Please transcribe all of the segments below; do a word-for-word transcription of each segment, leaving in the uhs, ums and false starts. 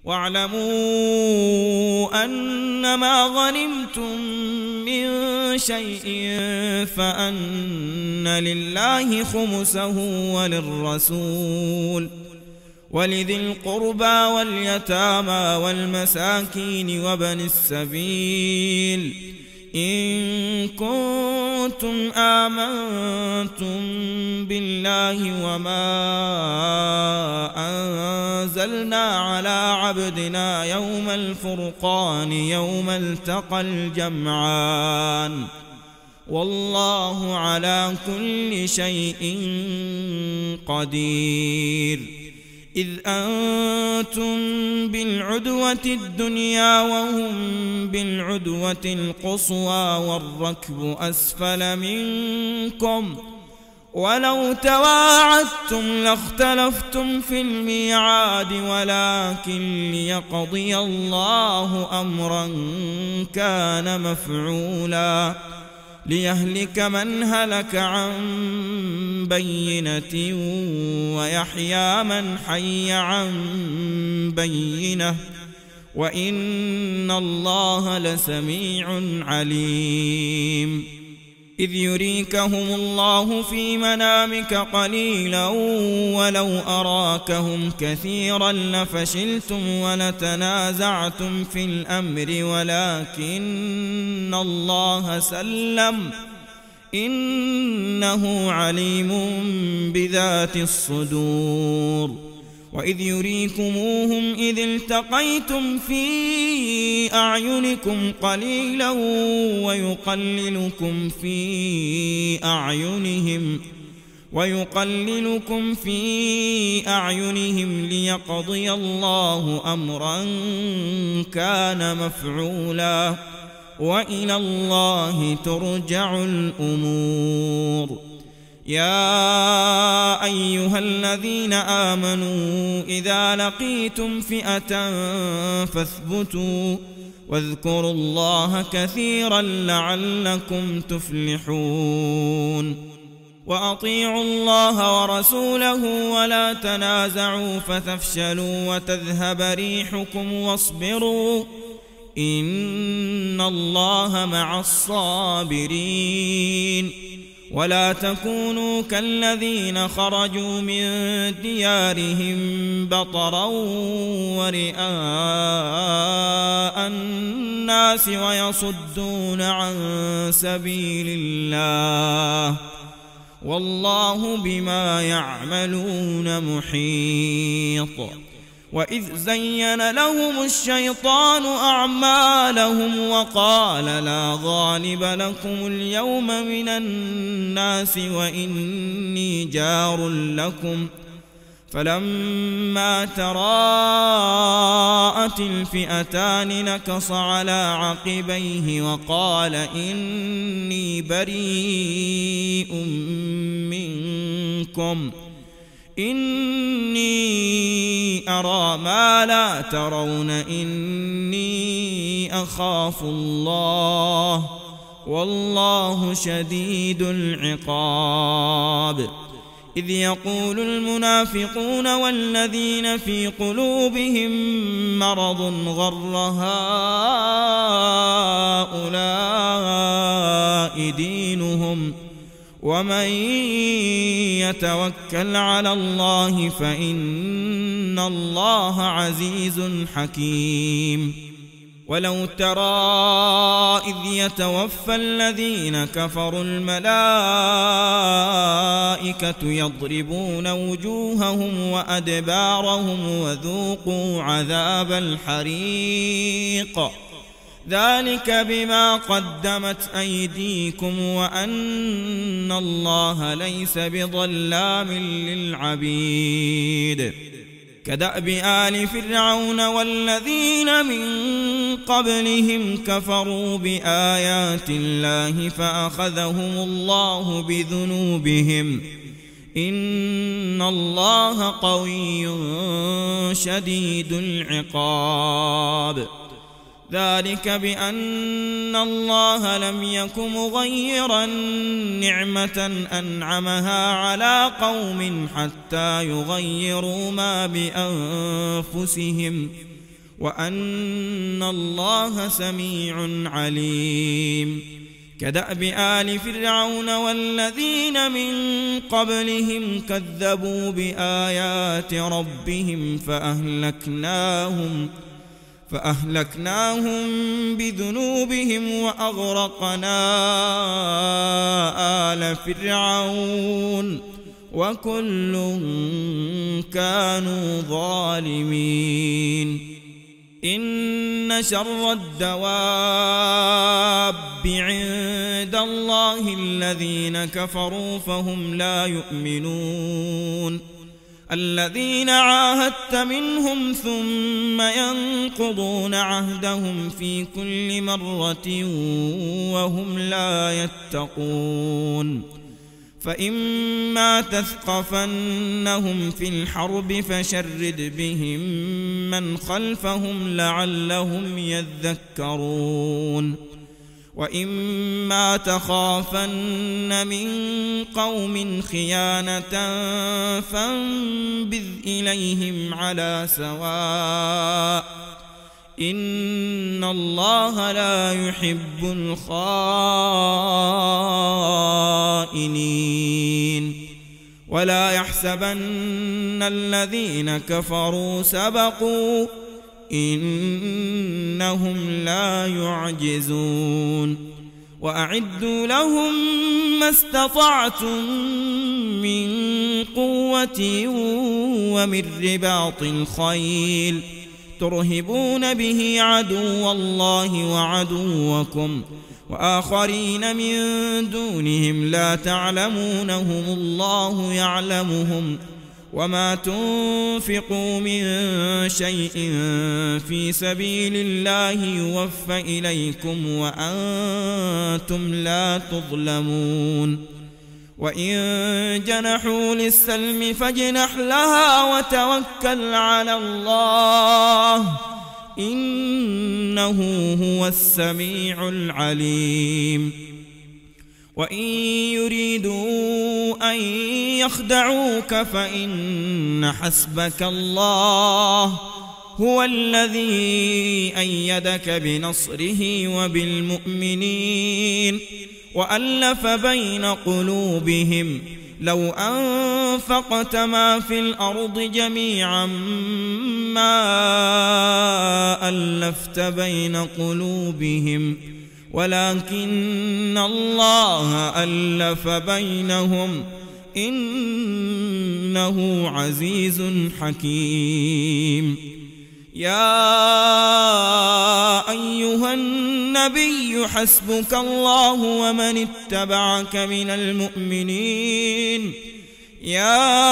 واعلموا أنما غنمتم من شيء فأن لله خمسه وللرسول ولذي القربى واليتامى والمساكين وابن السبيل إن كنتم آمنتم بالله وما أنزلنا على عبدنا يوم الفرقان يوم التقى الجمعان والله على كل شيء قدير. إذ أنتم بالعدوة الدنيا وهم بالعدوة القصوى والركب أسفل منكم ولو تواعدتم لاختلفتم في الميعاد ولكن ليقضي الله أمرا كان مفعولا ليهلك من هلك عن بينة ويحيى من حي عن بينة وإن الله لسميع عليم. إذ يريكهم الله في منامك قليلا ولو أراكهم كثيرا لفشلتم ولتنازعتم في الأمر ولكن الله سلم إنه عليم بذات الصدور. وإذ يريكموهم إذ التقيتم في أعينكم قليلا ويقللكم في أعينهم ويقللكم في أعينهم ليقضي الله أمرا كان مفعولا وإلى الله ترجع الأمور. يا أيها الذين آمنوا إذا لقيتم فئة فاثبتوا واذكروا الله كثيرا لعلكم تفلحون. وأطيعوا الله ورسوله ولا تنازعوا فتفشلوا وتذهب ريحكم واصبروا إن الله مع الصابرين. ولا تكونوا كالذين خرجوا من ديارهم بطرا ورئاء الناس ويصدون عن سبيل الله والله بما يعملون محيط. وإذ زين لهم الشيطان أعمالهم وقال لا غالب لكم اليوم من الناس وإني جار لكم فلما تراءت الفئتان نكص على عقبيه وقال إني بريء منكم إني أرى ما لا ترون إني أخاف الله والله شديد العقاب. إذ يقول المنافقون والذين في قلوبهم مرض غر هؤلاء دينهم ومن يتوكل على الله فإن الله عزيز حكيم. ولو ترى إذ يتوفى الذين كفروا الملائكة يضربون وجوههم وأدبارهم وذوقوا عذاب الحريق ذلك بما قدمت أيديكم وأن الله ليس بظلام للعبيد. كدأب آل فرعون والذين من قبلهم كفروا بآيات الله فأخذهم الله بذنوبهم إن الله قوي شديد العقاب. ذلك بأن الله لم يك مغيرا نعمة أنعمها على قوم حتى يغيروا ما بأنفسهم وأن الله سميع عليم. كدأب آل فرعون والذين من قبلهم كذبوا بآيات ربهم فأهلكناهم فأهلكناهم بذنوبهم وأغرقنا آل فرعون وكل كانوا ظالمين. إن شر الدواب عند الله الذين كفروا فهم لا يؤمنون. الذين عاهدت منهم ثم ينقضون عهدهم في كل مرة وهم لا يتقون. فإما تثقفنهم في الحرب فشرد بهم من خلفهم لعلهم يذكرون. وإما تخافن من قوم خيانة فانبذ إليهم على سواء إن الله لا يحب الخائنين. ولا يحسبن الذين كفروا سبقوا إنهم لا يعجزون. وأعدوا لهم ما استطعتم من قوة ومن رباط الخيل ترهبون به عدو الله وعدوكم وآخرين من دونهم لا تعلمونهم الله يعلمهم. وما تنفقوا من شيء في سبيل الله يوفى إليكم وأنتم لا تظلمون. وإن جنحوا للسلم فاجنح لها وتوكل على الله إنه هو السميع العليم. وإن يريدوا أن يخدعوك فإن حسبك الله هو الذي أيدك بنصره وبالمؤمنين وألف بين قلوبهم لو أنفقت ما في الأرض جميعا ما ألفت بين قلوبهم ولكن الله ألف بينهم إنه عزيز حكيم. يا أيها النبي حسبك الله ومن اتبعك من المؤمنين. يا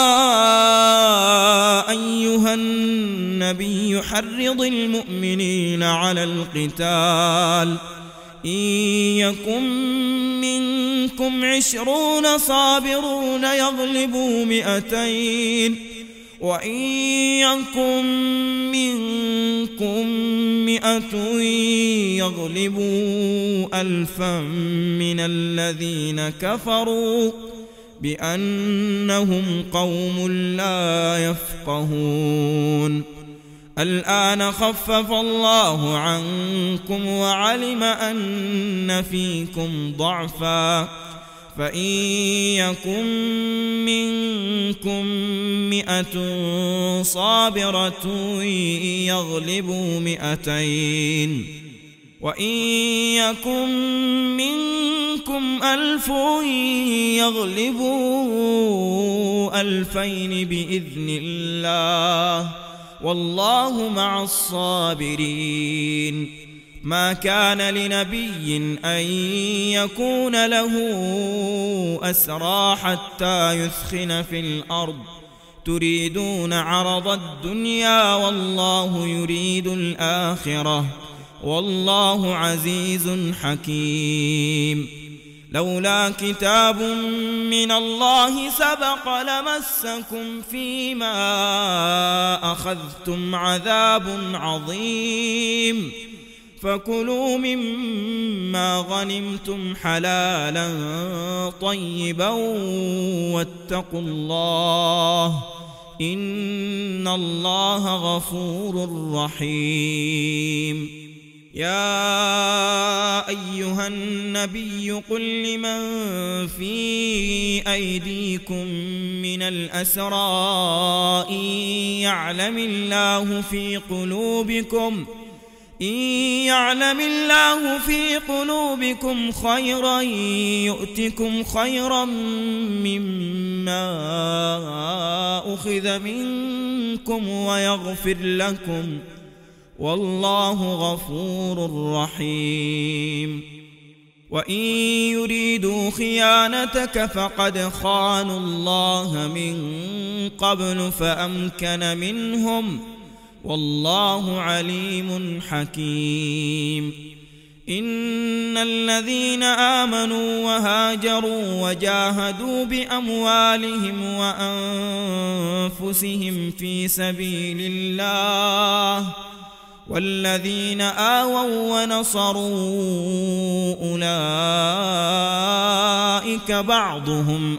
أيها النبي حرض المؤمنين على القتال إن يكن منكم عشرون صابرون يغلبوا مئتين وإن يكن منكم مئة يغلبوا ألفا من الذين كفروا بأنهم قوم لا يفقهون. الآن خفف الله عنكم وعلم أن فيكم ضعفا فإن يكن منكم مئة صابرة يغلبوا مئتين وإن يكن منكم ألف يغلبوا ألفين بإذن الله والله مع الصابرين. ما كان لنبي أن يكون له أسرى حتى يثخن في الأرض تريدون عرض الدنيا والله يريد الآخرة والله عزيز حكيم. لولا كتاب من الله سبق لمسكم فيما أخذتم عذاب عظيم فكلوا مما غنمتم حلالا طيبا واتقوا الله إن الله غفور رحيم. يا أيها النبي قل لمن في أيديكم من الأسرى إن يعلم الله في قلوبكم إن يعلم الله في قلوبكم خيرا يؤتكم خيرا مما أخذ منكم ويغفر لكم والله غفور رحيم. وإن يريدوا خيانتك فقد خانوا الله من قبل فأمكن منهم والله عليم حكيم. إن الذين آمنوا وهاجروا وجاهدوا بأموالهم وأنفسهم في سبيل الله والذين آووا ونصروا أولئك بعضهم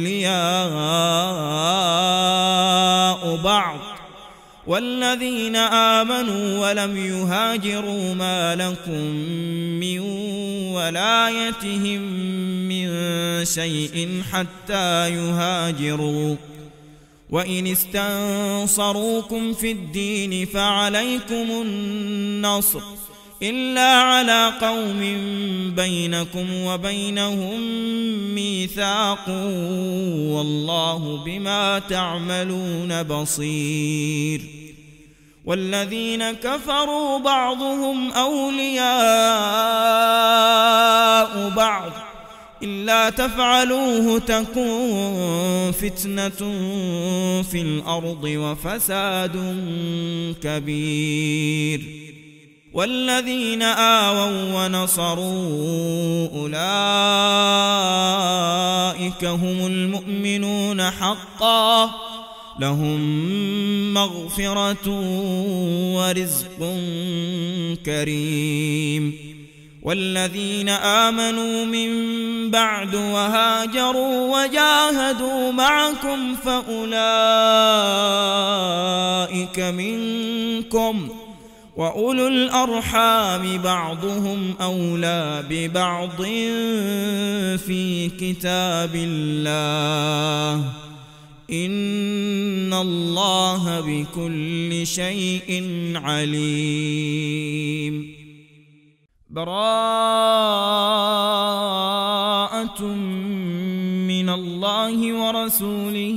أولياء بعض والذين آمنوا ولم يهاجروا ما لكم من ولايتهم من شيء حتى يهاجروا وإن استنصروكم في الدين فعليكم النصر إلا على قوم بينكم وبينهم ميثاق والله بما تعملون بصير. والذين كفروا بعضهم أولياء بعض إلا تفعلوه تكن فتنة في الأرض وفساد كبير. والذين آووا ونصروا أولئك هم المؤمنون حقا لهم مغفرة ورزق كريم. والذين آمنوا من بعد وهاجروا وجاهدوا معكم فأولئك منكم وأولو الأرحام بعضهم أولى ببعض في كتاب الله إن الله بكل شيء عليم. براءة من الله ورسوله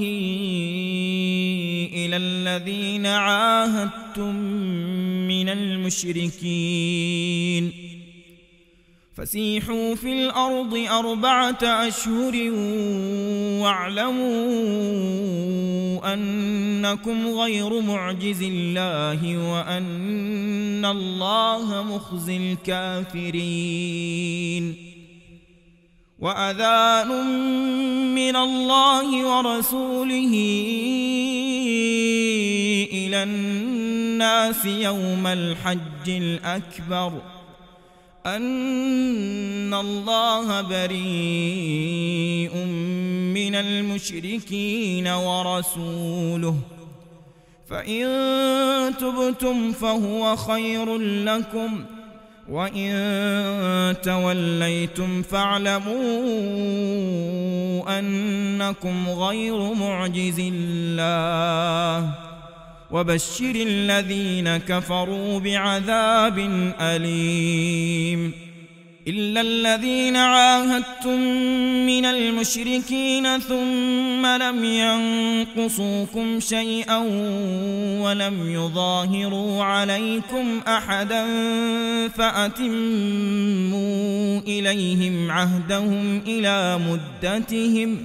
إلى الذين عاهدتم من المشركين فسيحوا في الأرض أربعة أشهر واعلموا أنكم غير معجز الله وأن الله مخزي الكافرين. وأذان من الله ورسوله إلى الناس يوم الحج الأكبر أن الله بريء من المشركين ورسوله فإن تبتم فهو خير لكم وإن توليتم فاعلموا أنكم غير معجز الله وبشر الذين كفروا بعذاب أليم. إلا الذين عاهدتم من المشركين ثم لم ينقصوكم شيئا ولم يظاهروا عليكم أحدا فأتموا إليهم عهدهم إلى مدتهم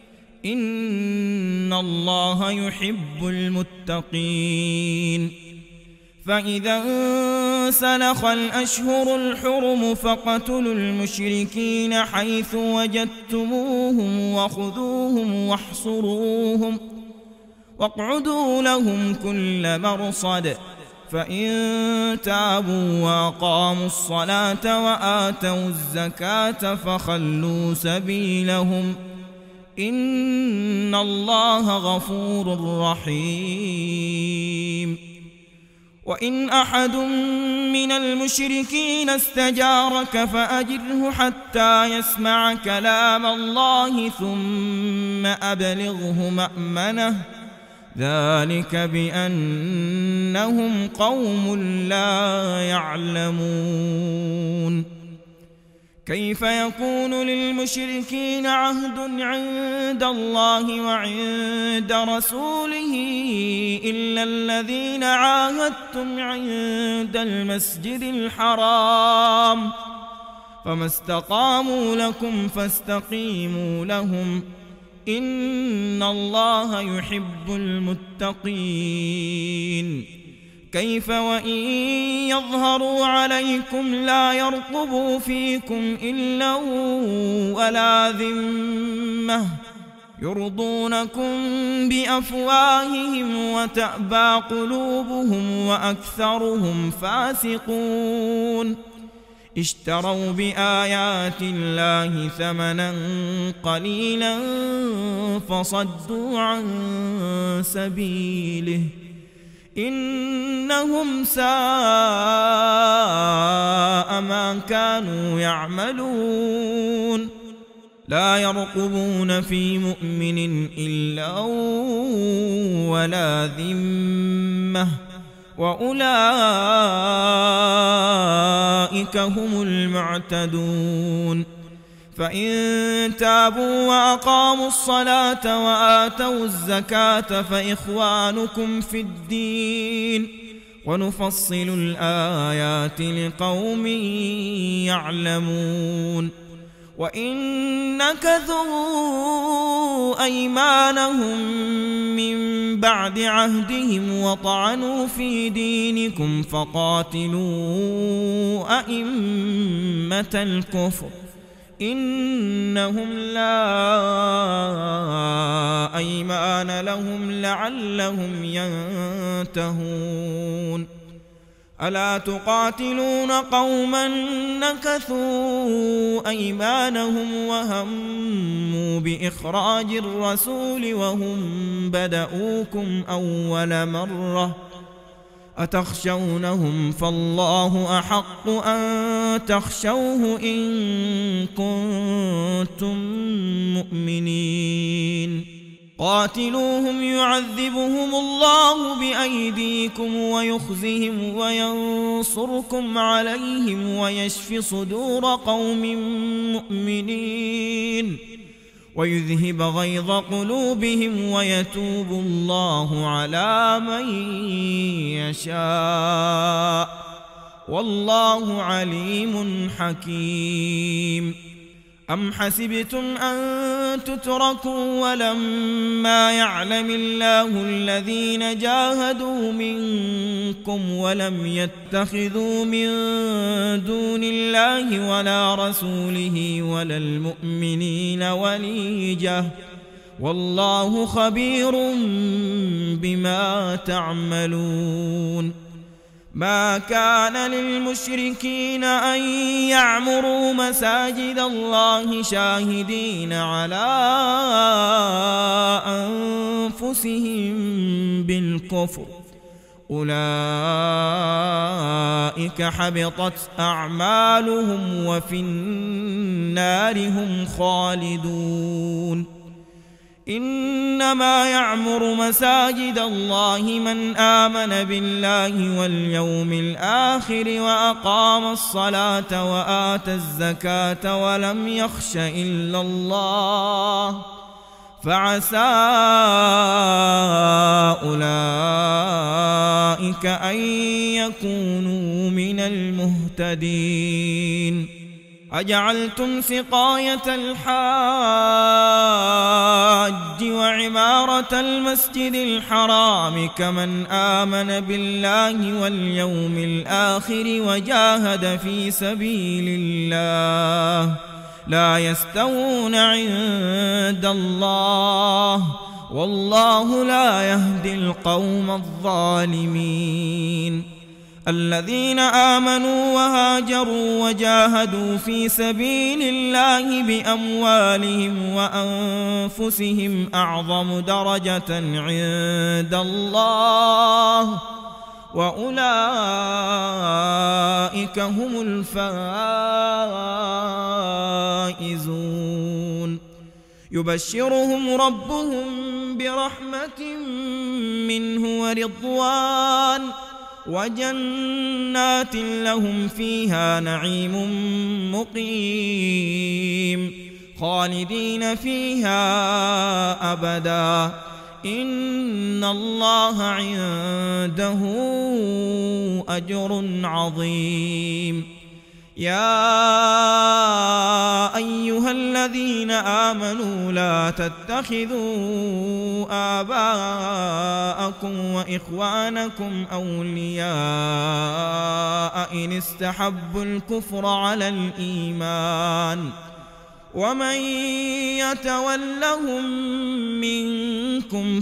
إن الله يحب المتقين. فإذا انسلخ الأشهر الحرم فاقتلوا المشركين حيث وجدتموهم وخذوهم واحصروهم واقعدوا لهم كل مرصد فإن تابوا وأقاموا الصلاة وآتوا الزكاة فخلوا سبيلهم إن الله غفور رحيم. وإن أحد من المشركين استجارك فأجره حتى يسمع كلام الله ثم أبلغه مأمنه، ذلك بأنهم قوم لا يعلمون. كيف يكون للمشركين عهد عند الله وعند رسوله إلا الذين عاهدتم عند المسجد الحرام، فما استقاموا لكم فاستقيموا لهم، إن الله يحب المتقين. كيف وإن يظهروا عليكم لا يرقبوا فيكم إلا ولا ذمة، يرضونكم بأفواههم وتأبى قلوبهم وأكثرهم فاسقون. اشتروا بآيات الله ثمنا قليلا فصدوا عن سبيله، إنهم ساء ما كانوا يعملون. لا يرقبون في مؤمن إلا ولا ذمة، وأولئك هم المعتدون. فإن تابوا وأقاموا الصلاة وآتوا الزكاة فإخوانكم في الدين، ونفصل الآيات لقوم يعلمون. وإن نكثوا أيمانهم من بعد عهدهم وطعنوا في دينكم فقاتلوا أئمة الكفر، إنهم لا أيمان لهم لعلهم ينتهون. ألا تقاتلون قوما نكثوا أيمانهم وهموا بإخراج الرسول وهم بدؤوكم أول مرة، أتخشونهم فالله أحق أن تخشوه إن كنتم مؤمنين. قاتلوهم يعذبهم الله بأيديكم ويخزهم وينصركم عليهم ويشف صدور قوم مؤمنين، ويذهب غيظ قلوبهم ويتوب الله على من يشاء، والله عليم حكيم. أم حسبتم أن تتركوا ولما يعلم الله الذين جاهدوا منكم ولم يتخذوا من دون الله ولا رسوله ولا المؤمنين وليجة، والله خبير بما تعملون. ما كان للمشركين أن يعمروا مساجد الله شاهدين على أنفسهم بالكفر، أولئك حبطت أعمالهم وفي النار هم خالدون. إنما يعمر مساجد الله من آمن بالله واليوم الآخر وأقام الصلاة وآتى الزكاة ولم يخش إلا الله، فعسى أولئك أن يكونوا من المهتدين. أجعلتم سقاية الحاج وعمارة المسجد الحرام كمن آمن بالله واليوم الآخر وجاهد في سبيل الله، لا يستوون عند الله، والله لا يهدي القوم الظالمين. الذين آمنوا وهاجروا وجاهدوا في سبيل الله بأموالهم وأنفسهم أعظم درجة عند الله وأولئك هم الفائزون يبشرهم ربهم برحمة منه ورضوان وجنات لهم فيها نعيم مقيم خالدين فيها أبدا إن الله عنده أجر عظيم. يا أيها الذين آمنوا لا تتخذوا آباءكم وإخوانكم أولياء إن استحبوا الكفر على الإيمان ومن يتولهم منكم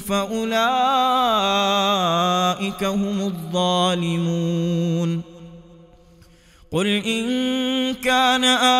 فأولئك هم الظالمون. قل إن كان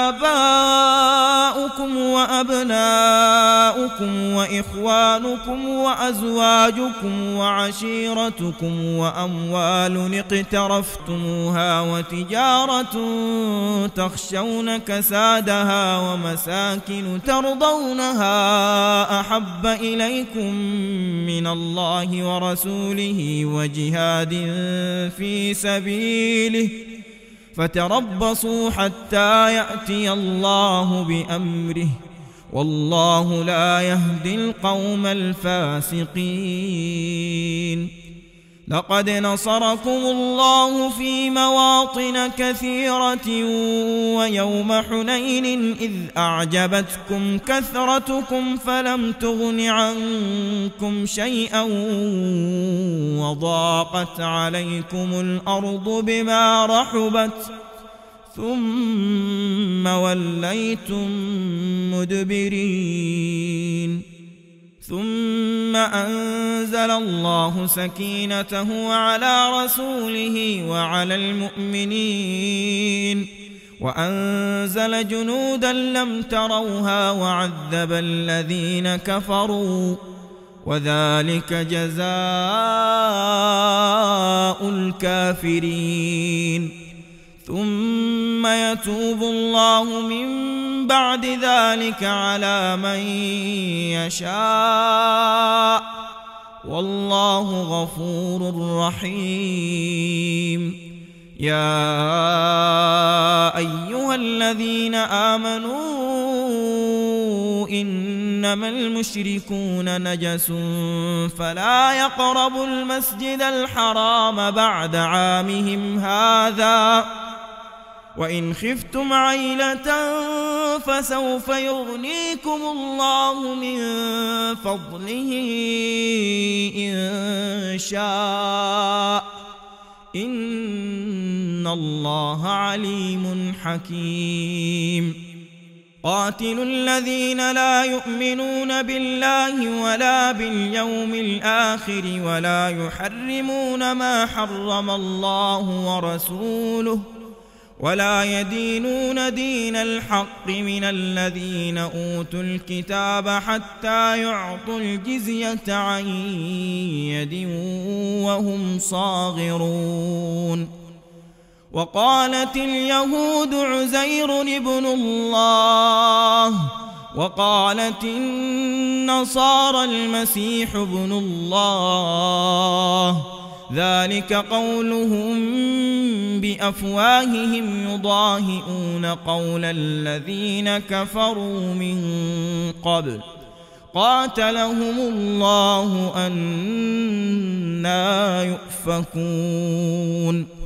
آباؤكم وأبناؤكم وإخوانكم وأزواجكم وعشيرتكم وأموال اقترفتموها وتجارة تخشون كسادها ومساكن ترضونها أحب إليكم من الله ورسوله وجهاد في سبيله فتربصوا حتى يأتي الله بأمره والله لا يهدي القوم الفاسقين. لقد نصركم الله في مواطن كثيرة ويوم حنين إذ أعجبتكم كثرتكم فلم تغن عنكم شيئا وضاقت عليكم الأرض بما رحبت ثم وليتم مدبرين. ثم أنزل الله سكينته على رسوله وعلى المؤمنين وأنزل جنودا لم تروها وعذب الذين كفروا وذلك جزاء الكافرين. ثم يتوب الله من بعد ذلك على من يشاء والله غفور رحيم. يا أيها الذين آمنوا إنما المشركون نجس فلا يقربوا المسجد الحرام بعد عامهم هذا وإن خفتم عيلة فسوف يغنيكم الله من فضله إن شاء إن الله عليم حكيم. قاتلوا الذين لا يؤمنون بالله ولا باليوم الآخر ولا يحرمون ما حرم الله ورسوله ولا يدينون دين الحق من الذين أوتوا الكتاب حتى يعطوا الجزية عن يد وهم صاغرون. وقالت اليهود عزير ابن الله وقالت النصارى المسيح ابن الله ذلك قولهم بأفواههم يضاهئون قول الذين كفروا من قبل قاتلهم الله أنى يؤفكون.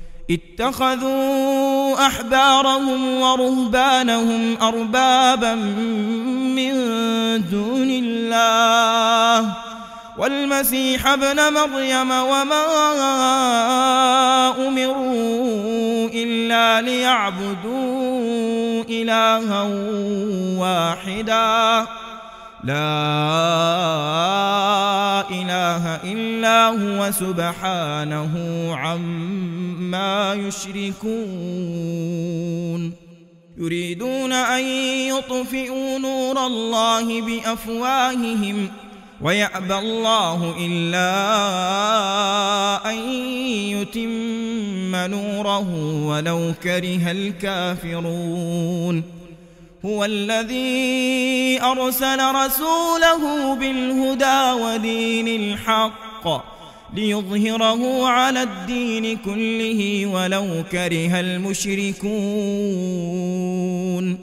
اتخذوا أحبارهم ورهبانهم أربابا من دون الله والمسيح ابن مريم وما أمروا إلا ليعبدوا إلها واحدا لا إله إلا هو سبحانه عما يشركون يريدون أن يطفئوا نور الله بأفواههم ويأبى الله إلا أن يتم نوره ولو كره الكافرون هو الذي أرسل رسوله بالهدى ودين الحق ليظهره على الدين كله ولو كره المشركون.